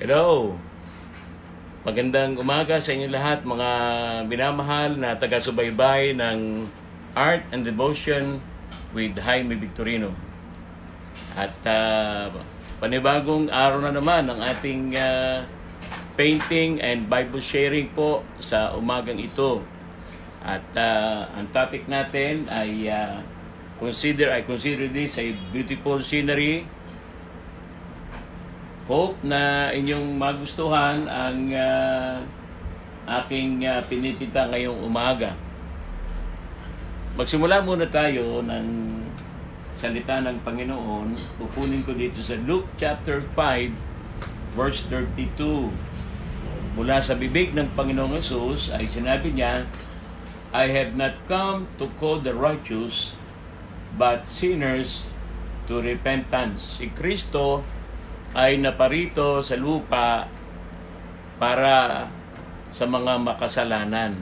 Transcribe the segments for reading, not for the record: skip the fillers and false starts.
Hello! Magandang umaga sa inyo lahat, mga minamahal na taga-subaybay ng Art and Devotion with Jaime Victorino. At panibagong araw na naman ang ating painting and Bible sharing po sa umagang ito. At ang topic natin ay I consider this a beautiful scenery. Hope na inyong magustuhan ang aking pinipita ngayong umaga. Magsimula muna tayo ng salita ng Panginoon. Kukunin ko dito sa Luke chapter 5, verse 32. Mula sa bibig ng Panginoong Hesus ay sinabi niya, I have not come to call the righteous, but sinners to repentance. Si Kristo ay naparito sa lupa para sa mga makasalanan.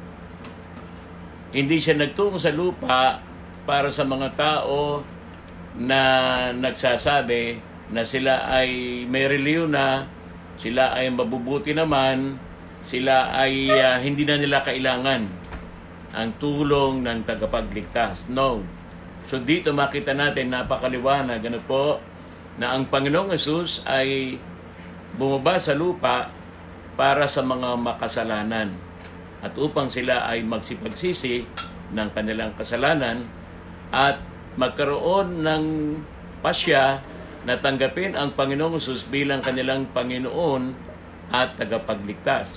Hindi siya nagtungo sa lupa para sa mga tao na nagsasabi na sila ay may reliyon na, sila ay mabubuti naman, sila ay hindi na nila kailangan ang tulong ng tagapagligtas. No. So dito makita natin napakaliwanag po na ang Panginoong Hesus ay bumaba sa lupa para sa mga makasalanan at upang sila ay magsipagsisi ng kanilang kasalanan at magkaroon ng pasya na tanggapin ang Panginoong Hesus bilang kanilang Panginoon at tagapagligtas.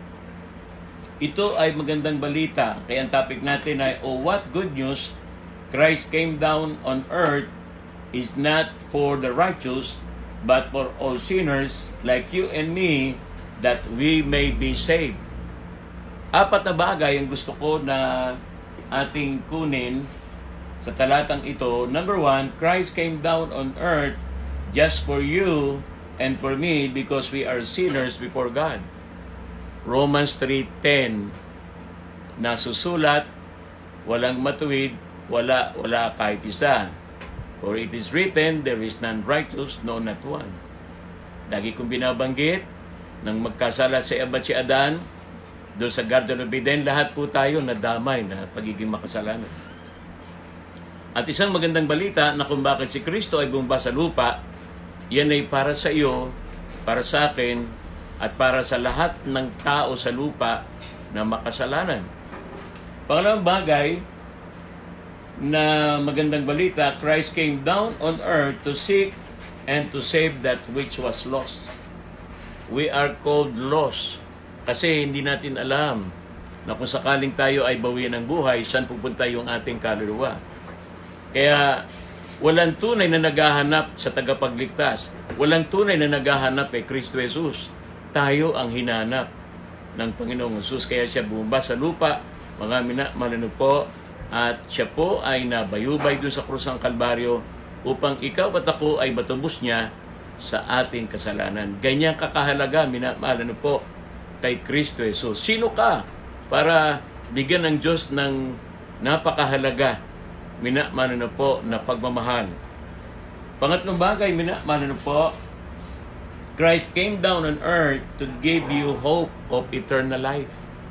Ito ay magandang balita. Kaya ang topic natin ay, oh, what good news, Christ came down on earth is not for the righteous, but for all sinners like you and me, that we may be saved. Apat na bagay ang gusto ko na ating kunin sa talatang ito. Number 1, Christ came down on earth just for you and for me because we are sinners before God. Romans 3:10 na susulat, walang matuwid, wala kahit isa. For it is written, there is none righteous, no, not one. Lagi kong binabanggit, nang magkasala si Eva at si Adan, doon sa Garden of Eden, lahat po tayo nadamay na pagiging makasalanan. At isang magandang balita na kung bakit si Kristo ay bumaba sa lupa, yan ay para sa iyo, para sa akin, at para sa lahat ng tao sa lupa na makasalanan. Pangalawang bagay, na magandang balita, Christ came down on earth to seek and to save that which was lost. We are called lost kasi hindi natin alam na kung sakaling tayo ay bawian ng buhay, saan pupunta yung ating kaluluwa. Kaya walang tunay na naghahanap sa tagapagligtas. Walang tunay na naghahanap kay Kristo Jesus. Tayo ang hinanap ng Panginoong Jesus. Kaya siya bumaba sa lupa, mga minamahal po, at siya po ay nabayubay doon sa krus ng Kalbaryo upang ikaw at ako ay matubos niya sa ating kasalanan. Ganyan kakahalaga, minamahal po, kay Kristo Jesus. Sino ka para bigyan ng Diyos ng napakahalaga, minamahal po, na pagmamahal? Pangatlong bagay, minamahal po, Christ came down on earth to give you hope of eternal life.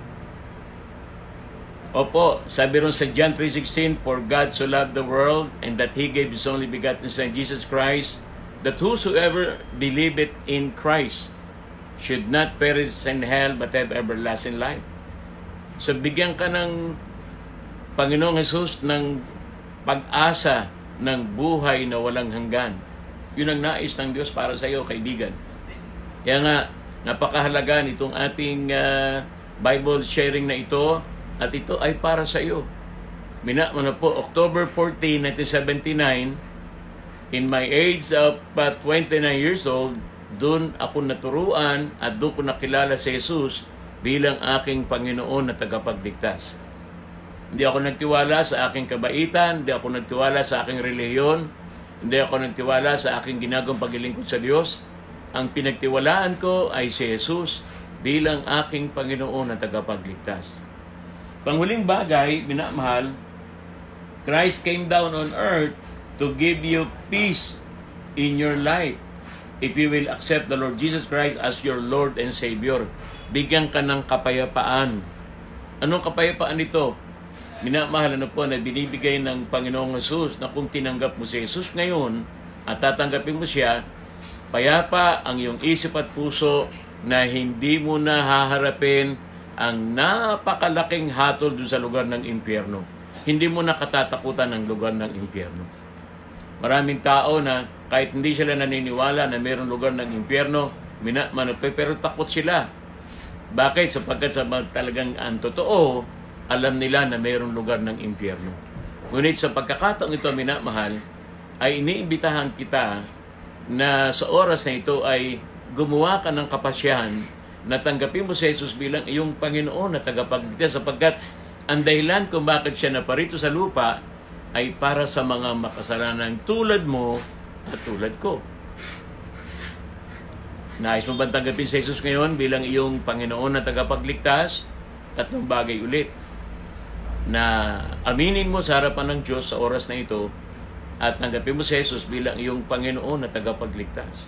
Opo, sabi ron sa John 3:16, for God so loved the world and that He gave His only begotten Son, Jesus Christ, that whosoever believeth in Christ should not perish in hell but have everlasting life. So bigyan ka ng Panginoong Hesus ng pag-asa ng buhay na walang hanggan. Yun ang nais ng Diyos para sa iyo, kaibigan. Kaya nga, napakahalaga nitong ating Bible sharing na ito. At ito ay para sa iyo. Po, October 14, 1979, in my age of 29 years old, doon ako naturuan at doon ko nakilala si Jesus bilang aking Panginoon na tagapagligtas. Hindi ako nagtiwala sa aking kabaitan, hindi ako nagtiwala sa aking relihiyon, hindi ako nagtiwala sa aking ginagawang paglilingkod sa Diyos. Ang pinagtiwalaan ko ay si Jesus bilang aking Panginoon na tagapagligtas. Panghuling bagay, minamahal, Christ came down on earth to give you peace in your life. if you will accept the Lord Jesus Christ as your Lord and Savior, bigyan ka ng kapayapaan. Anong kapayapaan ito? Minamahal na po na binibigay ng Panginoong Jesus na kung tinanggap mo si Jesus ngayon at tatanggapin mo siya, payapa ang iyong isip at puso na hindi mo na haharapin ang napakalaking hatol dun sa lugar ng impyerno. Hindi mo na katatakutan ang lugar ng impyerno. Maraming tao na kahit hindi sila naniniwala na mayroong lugar ng impyerno, pero takot sila. Bakit? Sapagkat sa talagang ang totoo, alam nila na mayroong lugar ng impyerno. Ngunit sa pagkakataong ito, minamahal, ay iniimbitahan kita na sa oras na ito ay gumawa ka ng kapasyahan na tanggapin mo si Jesus bilang iyong Panginoon na tagapagligtas, sapagkat ang dahilan kung bakit siya naparito sa lupa ay para sa mga makasalanan tulad mo at tulad ko. Nais mo ba tanggapin si Jesus ngayon bilang iyong Panginoon na tagapagligtas? Tatlong bagay ulit na aminin mo sa harapan ng Diyos sa oras na ito at tanggapin mo si Jesus bilang iyong Panginoon na tagapagligtas.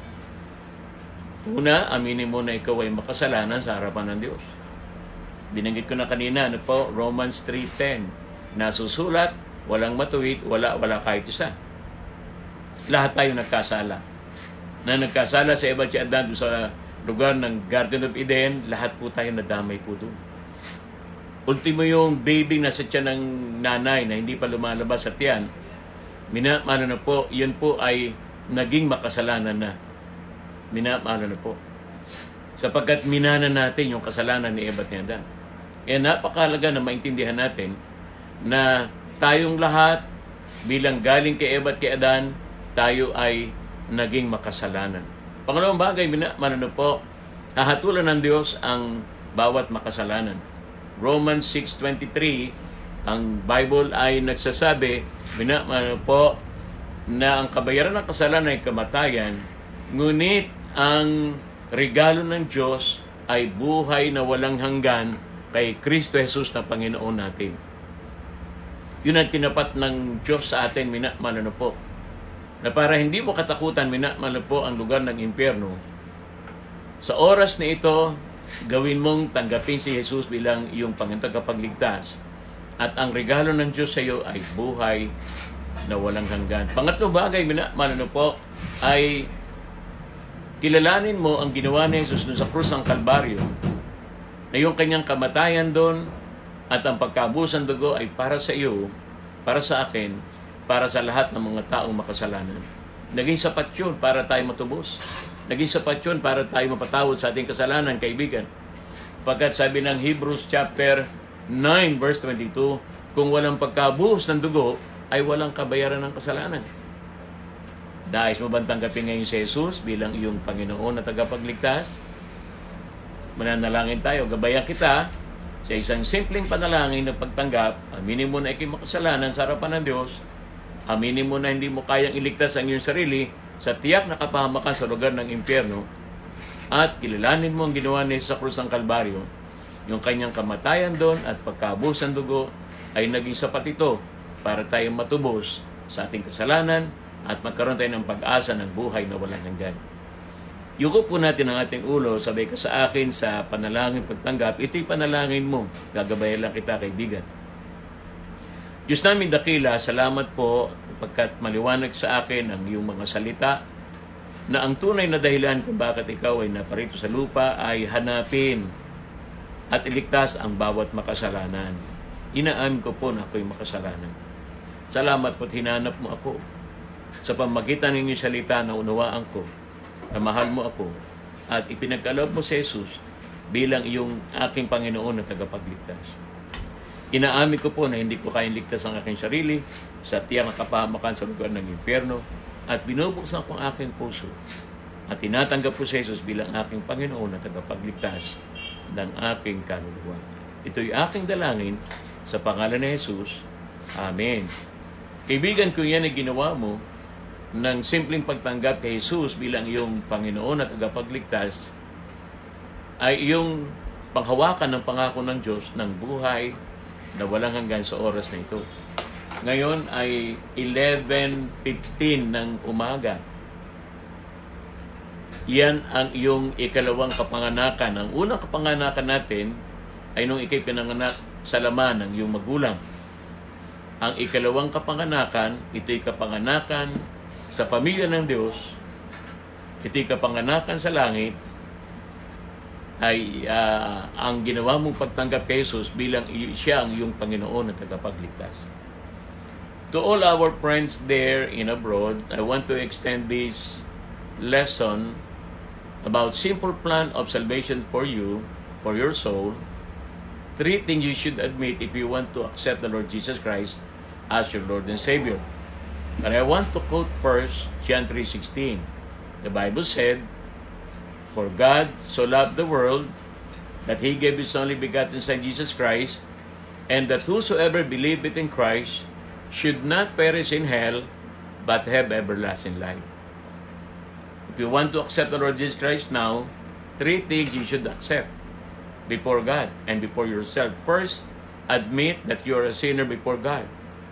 Una, aminin mo na ikaw ay makasalanan sa harapan ng Diyos. Binanggit ko na kanina, Romans 3:10, nasusulat, walang matuwid, wala kahit isa. Lahat tayo nagkasala. Na nagkasala sa Eva at si Adan sa lugar ng Garden of Eden, lahat po tayo nadamay po doon. Ultimo yung baby na sa tiyan ng nanay na hindi pa lumalabas sa tiyan, minamahal na po, yun po ay naging makasalanan na. Minamahal na po. Sapagkat minana natin yung kasalanan ni Eva at ni Adan. Kaya napakahalaga na maintindihan natin na tayong lahat bilang galing kay Eva at kay Adan, tayo ay naging makasalanan. Pangalawang bagay, minamahal na po, hahatulan ng Diyos ang bawat makasalanan. Romans 6:23, ang Bible ay nagsasabi, minamahal po, na ang kabayaran ng kasalanan ay kamatayan, ngunit ang regalo ng Diyos ay buhay na walang hanggan kay Kristo Jesus na Panginoon natin. Yun ang tinapat ng Diyos sa atin, minamahal po, na para hindi mo katakutan, minamahal po, ang lugar ng impyerno. Sa oras na ito, gawin mong tanggapin si Jesus bilang iyong Panginoon tagapagligtas. At ang regalo ng Diyos sa iyo ay buhay na walang hanggan. Pangatlong bagay, minamahal po, ay kilalanin mo ang ginawa ni Jesus doon sa krus ng Kalbaryo, na yung kanyang kamatayan doon at ang pagkabusan dugo ay para sa iyo, para sa akin, para sa lahat ng mga taong makasalanan. Naging sapat yun para tayo matubos. Naging sapat yun para tayo mapatawad sa ating kasalanan, kaibigan. Pagkat sabi ng Hebrews chapter 9 verse 22, kung walang pagkabuhos ng dugo, ay walang kabayaran ng kasalanan. Dahil mo bang tanggapin ngayon si Jesus bilang iyong Panginoon na tagapagligtas? Mananalangin tayo, gabayan kita sa isang simpleng panalangin na pagtanggap. Aminin mo na ikay makasalanan sa harapan ng Diyos. Aminin mo na hindi mo kayang iligtas ang iyong sarili sa tiyak na kapahamakan sa lugar ng impyerno, at kilalanin mo ang ginawa ni Jesus sa krus ng Kalbaryo. Yung kanyang kamatayan doon at pagkabusan dugo ay naging sapat ito para tayong matubos sa ating kasalanan at magkaroon tayo ng pag-asa ng buhay na walang hanggan. Yuko po natin ang ating ulo, sabay ka sa akin sa panalangin pagtanggap. Ito'y panalangin mo. Gagabayan lang kita, kaibigan. Diyos namin dakila, salamat po pagkat maliwanag sa akin ang iyong mga salita na ang tunay na dahilan kung bakit ikaw ay naparito sa lupa ay hanapin at iligtas ang bawat makasalanan. Inaamin ko po na ako'y makasalanan. Salamat po't hinanap mo ako. Sa pamagitan ng iyong salita na unawaan ko, na mahal mo ako, at ipinagkaloob mo si Jesus bilang iyong aking Panginoon na tagapagligtas. Inaamin ko po na hindi ko kayang ligtas ang aking sarili sa tiyak na kapahamakan sa lugar ng impyerno, at binubuksan ko ang aking puso at tinatanggap ko si Jesus bilang aking Panginoon na tagapagligtas ng aking kaluluwa. Ito'y aking dalangin sa pangalan ni Jesus. Amen. Kaibigan, kung yan ay ginawa mo ng simpleng pagtanggap kay Jesus bilang iyong Panginoon at tagapagligtas, ay iyong panghawakan ng pangako ng Diyos ng buhay na walang hanggan sa oras na ito. Ngayon ay 11:15 ng umaga. yan ang iyong ikalawang kapanganakan. Ang unang kapanganakan natin ay nung ikay pinanganak sa laman ng iyong magulang. Ang ikalawang kapanganakan, ito'y kapanganakan sa pamilya ng Diyos, ito'y kapanganakan sa langit, ay ang ginawa mong pagtanggap kay Jesus bilang siya ang iyong Panginoon at tagapagligtas. To all our friends there in abroad, I want to extend this lesson about simple plan of salvation for you, for your soul. 3 things you should admit if you want to accept the Lord Jesus Christ as your Lord and Savior. But I want to quote first John 3:16. The Bible said, "For God so loved the world that He gave His only begotten Son Jesus Christ, and that whosoever believeth in Christ should not perish in hell, but have everlasting life." If you want to accept the Lord Jesus Christ now, 3 things you should accept before God and before yourself. First, admit that you are a sinner before God.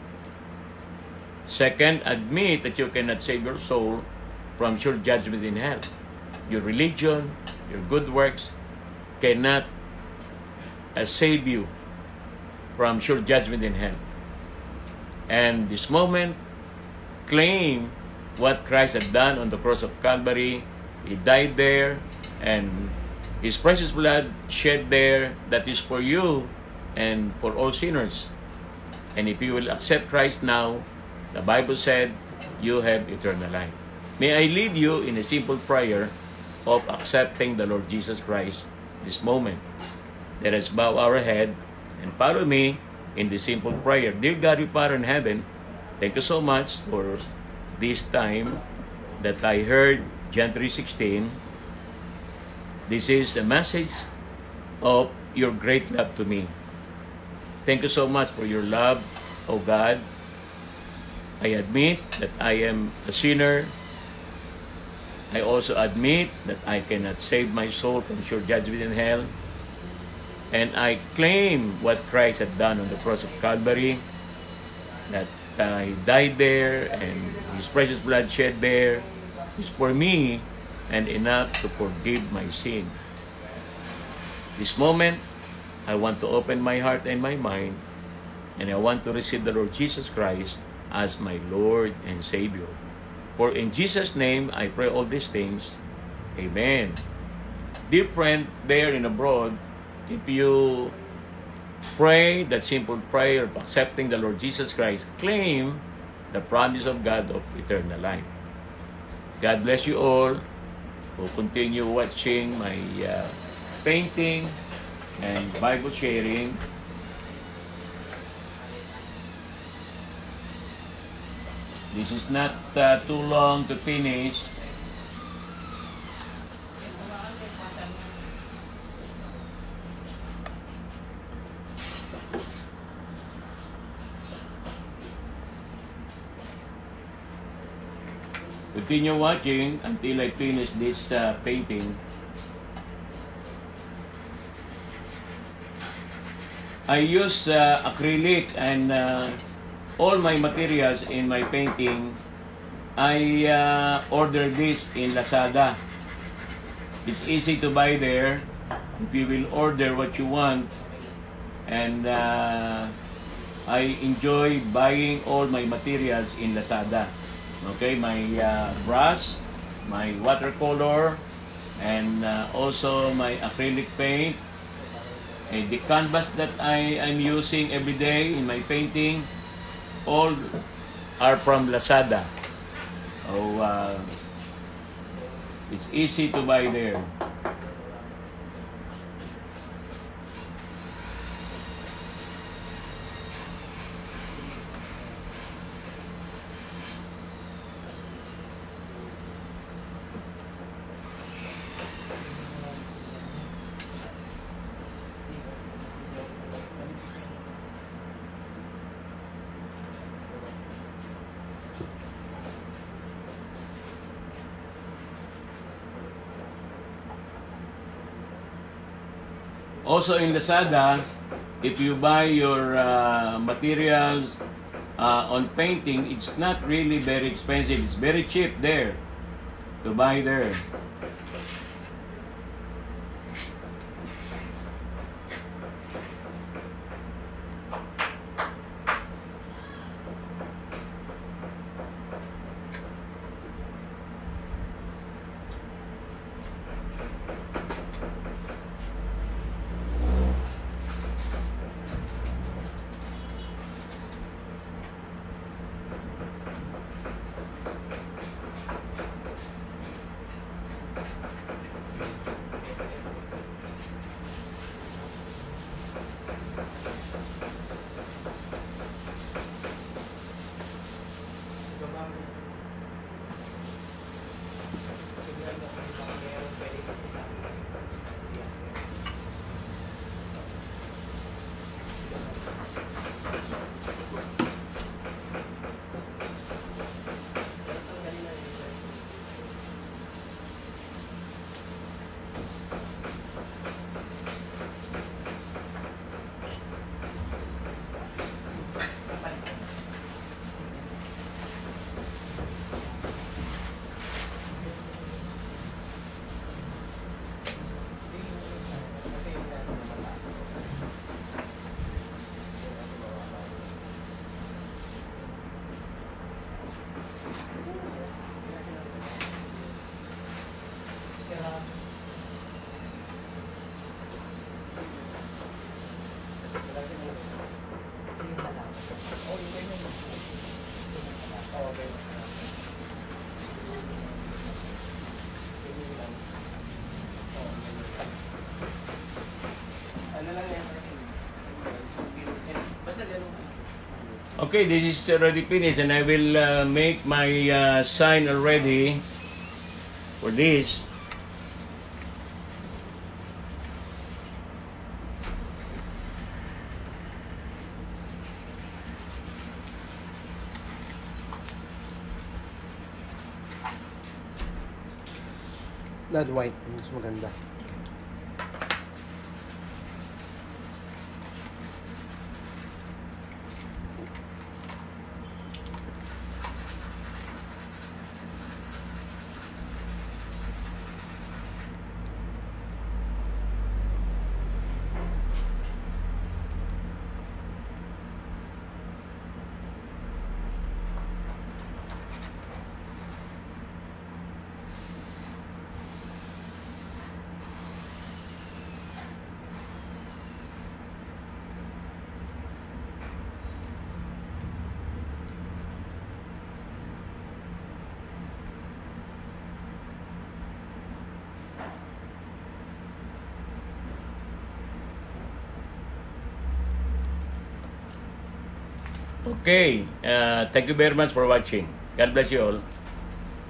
Second, admit that you cannot save your soul from sure judgment in hell. Your religion, your good works cannot save you from sure judgment in hell. And this moment, claim what Christ had done on the cross of Calvary. He died there, and His precious blood shed there, that is for you and for all sinners. And if you will accept Christ now, the Bible said, you have eternal life. May I lead you in a simple prayer of accepting the Lord Jesus Christ this moment. Let us bow our head and follow me in this simple prayer. Dear God, your Father in heaven, thank you so much for this time that I heard John 3:16. This is a message of your great love to me. Thank you so much for your love, O God. I admit that I am a sinner. I also admit that I cannot save my soul from sure judgment in hell. And I claim what Christ had done on the cross of Calvary, that He died there and His precious blood shed there is for me and enough to forgive my sin. This moment, I want to open my heart and my mind, and I want to receive the Lord Jesus Christ as my Lord and Savior. For in Jesus' name, I pray all these things. Amen. Dear friend there in abroad, if you pray that simple prayer of accepting the Lord Jesus Christ, claim the promise of God of eternal life. God bless you all. We'll continue watching my painting and Bible sharing. This is not too long to finish. Continue watching until I finish this painting. I use acrylic and all my materials in my painting. I ordered this in Lazada. It's easy to buy there if you will order what you want. And I enjoy buying all my materials in Lazada. Okay, my brush, my watercolor, and also my acrylic paint. And the canvas that I'm using every day in my painting, all are from Lazada. So, it's easy to buy there. Also in Lazada, if you buy your materials on painting, it's not really very expensive. It's very cheap there to buy there. okay. Ano lang yan? Basta ganun. Okay, this is already finished and I will make my sign already for this. That white, mas maganda. Okay, thank you very much for watching. God bless you all.